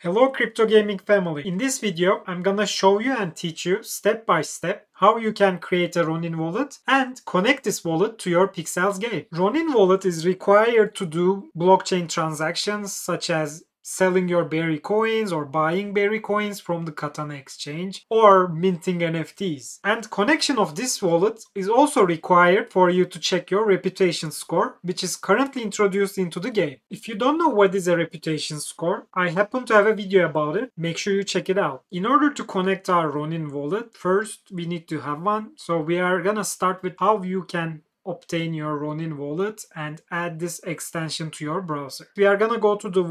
Hello crypto gaming family. In this video, I'm gonna show you and teach you step by step how you can create a Ronin wallet and connect this wallet to your Pixels game. Ronin wallet is required to do blockchain transactions such as selling your berry coins or buying berry coins from the Katana exchange or minting NFTs. And connection of this wallet is also required for you to check your reputation score, which is currently introduced into the game. If you don't know what is a reputation score, I happen to have a video about it. Make sure you check it out. In order to connect our Ronin wallet, first we need to have one. So we are gonna start with how you can obtain your Ronin wallet and add this extension to your browser. We are gonna go to the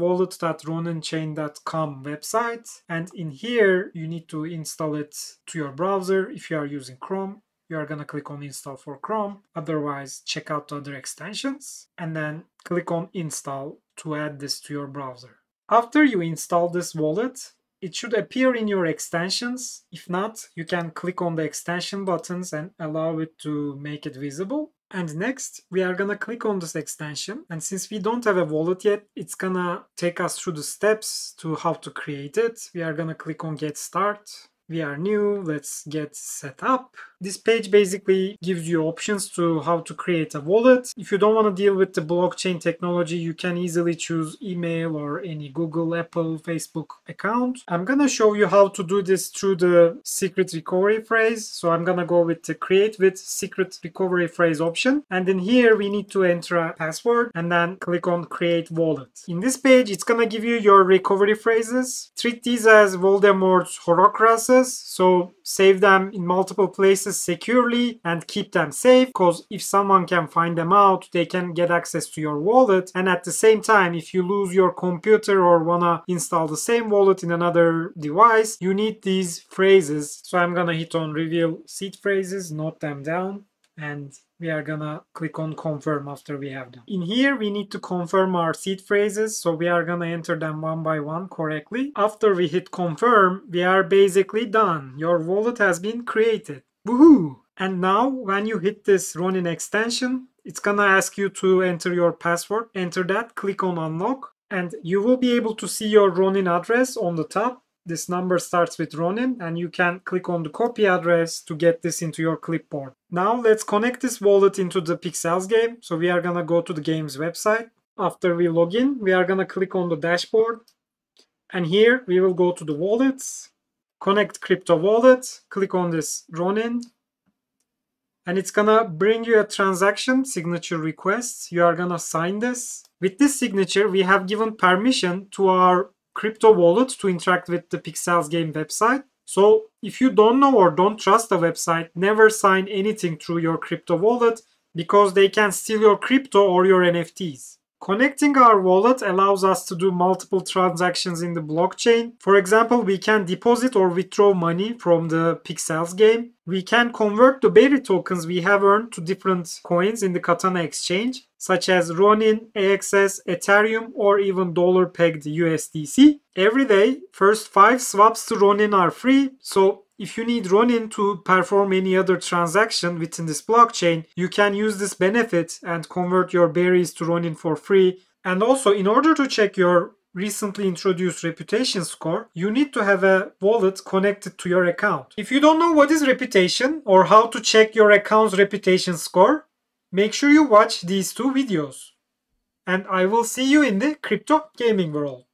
wallet.roninchain.com website, and in here you need to install it to your browser. If you are using Chrome, you are gonna click on install for Chrome. Otherwise, check out the other extensions and then click on install to add this to your browser. After you install this wallet, it should appear in your extensions. If not, you can click on the extension buttons and allow it to make it visible. And next, we are gonna click on this extension. And since we don't have a wallet yet, it's gonna take us through the steps to how to create it. We are gonna click on Get Start. We are new, let's get set up. This page basically gives you options to how to create a wallet. If you don't want to deal with the blockchain technology, you can easily choose email or any Google, Apple, Facebook account. I'm gonna show you how to do this through the secret recovery phrase. So I'm gonna go with the create with secret recovery phrase option. And in here, we need to enter a password and then click on create wallet. In this page, it's gonna give you your recovery phrases. Treat these as Voldemort's Horcruxes. So save them in multiple places securely and keep them safe, because if someone can find them out, they can get access to your wallet. And at the same time, if you lose your computer or wanna install the same wallet in another device, you need these phrases. So I'm gonna hit on reveal seed phrases, note them down, and we are gonna click on confirm after we have them. In here, we need to confirm our seed phrases, so we are gonna enter them one by one correctly. After we hit confirm, we are basically done. Your wallet has been created. Woohoo! And now, when you hit this Ronin extension, it's gonna ask you to enter your password. Enter that, click on unlock, and you will be able to see your Ronin address on the top. This number starts with Ronin, and you can click on the copy address to get this into your clipboard. Now let's connect this wallet into the Pixels game. So we are gonna go to the game's website. After we log in, we are gonna click on the dashboard. And here we will go to the wallets, connect crypto wallet, click on this Ronin. And it's gonna bring you a transaction signature request. You are gonna sign this. With this signature, we have given permission to our crypto wallet to interact with the Pixels game website. So if you don't know or don't trust the website, never sign anything through your crypto wallet, because they can steal your crypto or your NFTs. Connecting our wallet allows us to do multiple transactions in the blockchain. For example, we can deposit or withdraw money from the Pixels game. We can convert the berry tokens we have earned to different coins in the Katana exchange, such as Ronin, AXS, Ethereum, or even dollar-pegged USDC. Every day, first 5 swaps to Ronin are free, so if you need Ronin to perform any other transaction within this blockchain, you can use this benefit and convert your berries to Ronin for free. And also, in order to check your recently introduced reputation score, you need to have a wallet connected to your account. If you don't know what is reputation or how to check your account's reputation score, make sure you watch these 2 videos. And I will see you in the crypto gaming world.